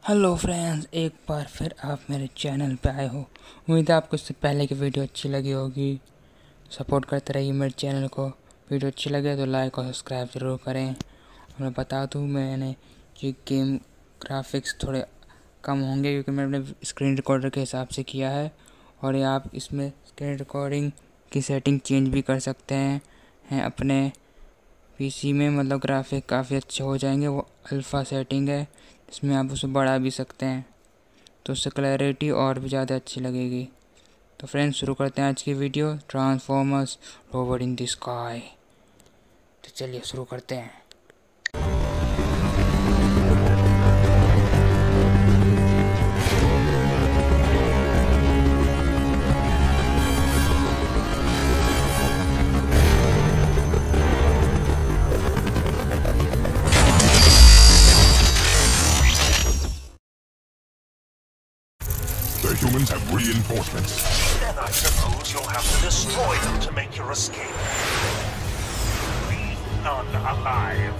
Hello friends, एक बार फिर आप मेरे चैनल पे आए हो। उम्मीद है आपको इससे पहले की वीडियो अच्छी लगी होगी। सपोर्ट करते रहिए मेरे चैनल को। वीडियो अच्छी लगे तो लाइक और सब्सक्राइब ज़रूर करें। और मैं बता दूँ, मैंने ये गेम ग्राफिक्स थोड़े कम होंगे क्योंकि मैंने अपने स्क्रीन रिकॉर्डर के हिसाब से किया है। और ये आप इसमें स्क्रीन रिकॉर्डिंग की सेटिंग चेंज भी कर सकते हैं अपने पीसी में। मतलब ग्राफिक काफ़ी अच्छे हो जाएंगे। वो अल्फ़ा सेटिंग है, इसमें आप उसे बढ़ा भी सकते हैं तो उससे क्लैरिटी और भी ज़्यादा अच्छी लगेगी। तो फ्रेंड्स, शुरू करते हैं आज की video, Transformers robot in the sky. तो चलिए शुरू करते हैं। The humans have reinforcements. Then I suppose you'll have to destroy them to make your escape. Leave none alive.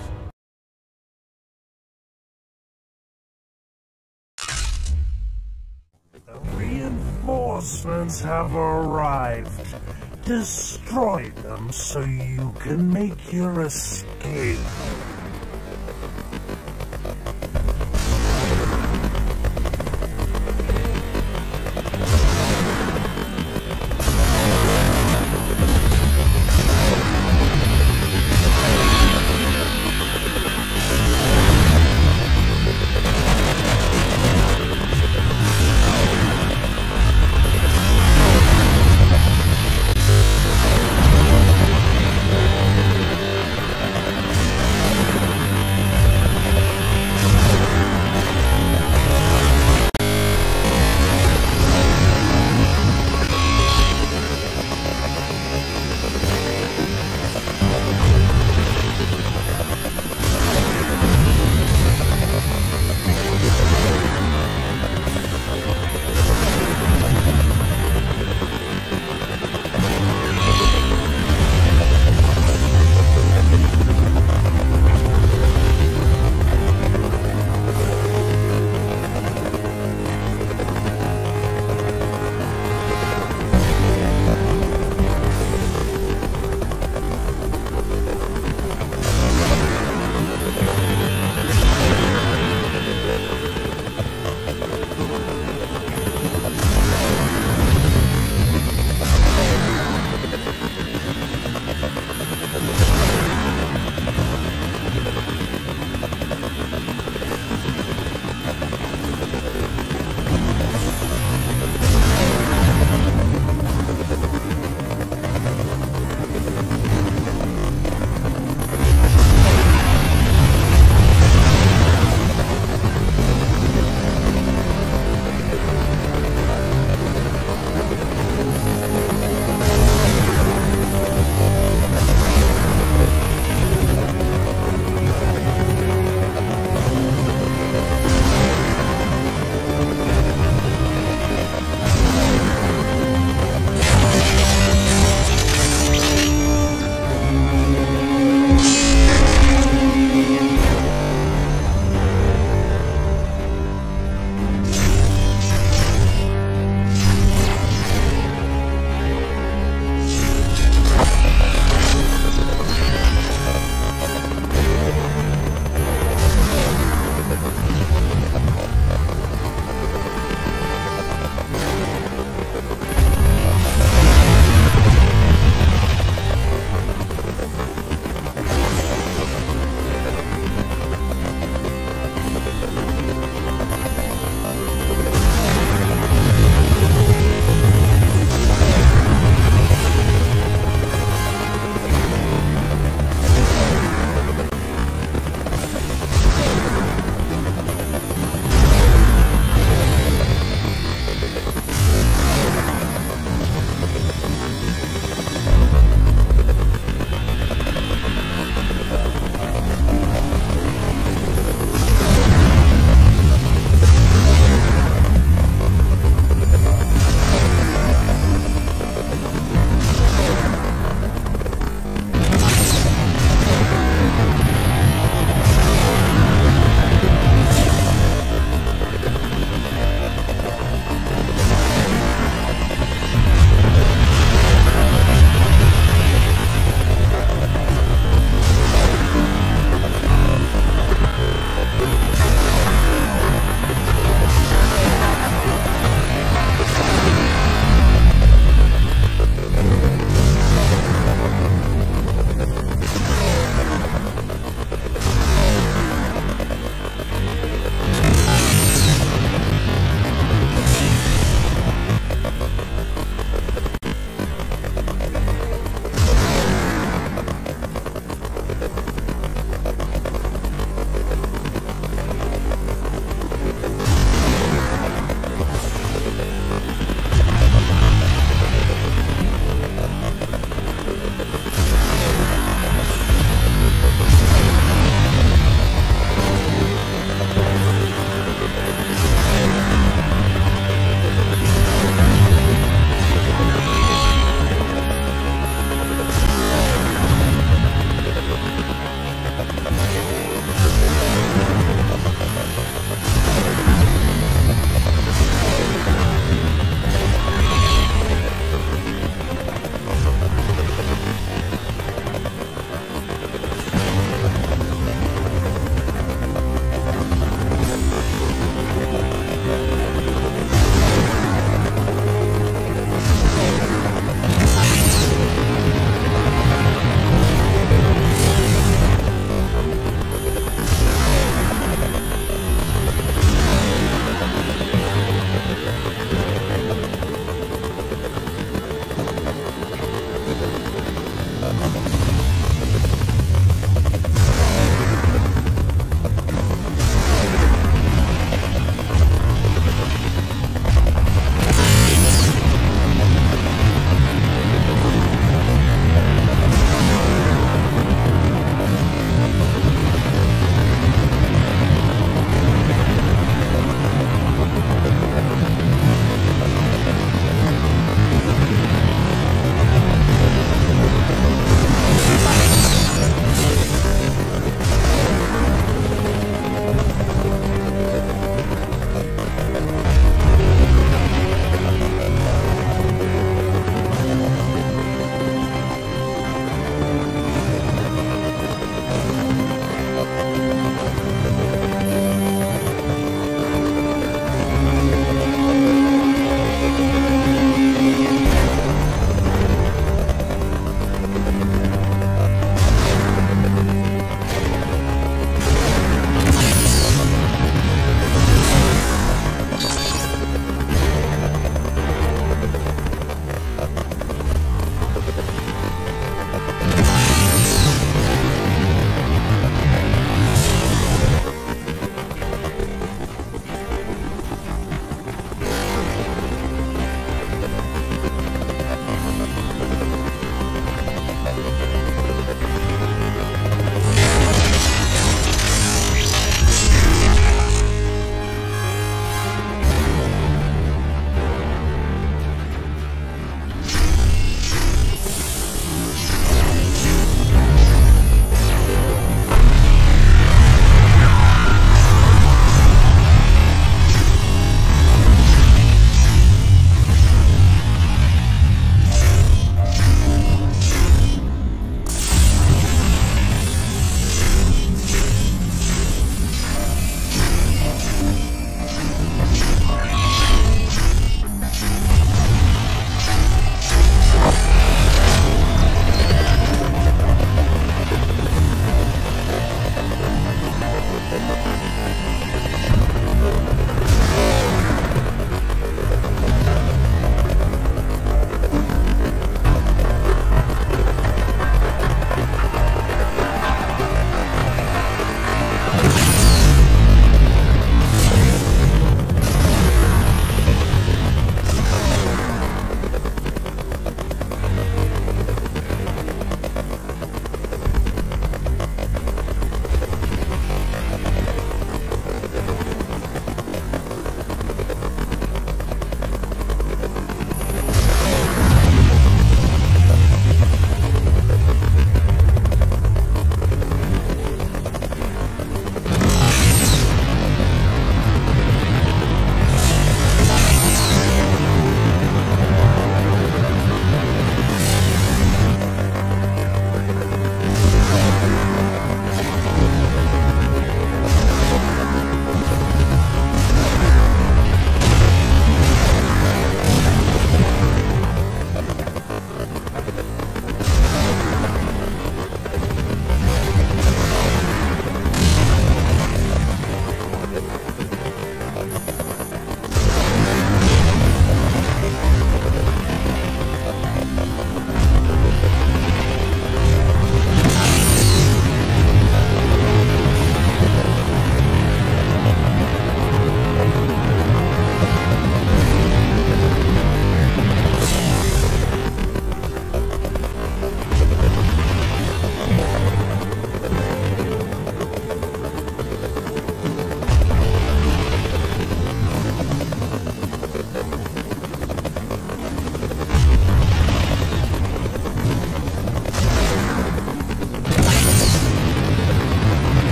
The reinforcements have arrived. Destroy them so you can make your escape.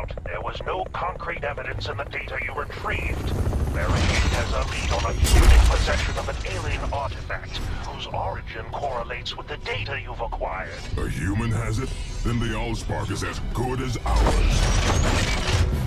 out, there was no concrete evidence in the data you retrieved. Mary has a lead on a human in possession of an alien artifact, whose origin correlates with the data you've acquired. A human has it? Then the Allspark is as good as ours.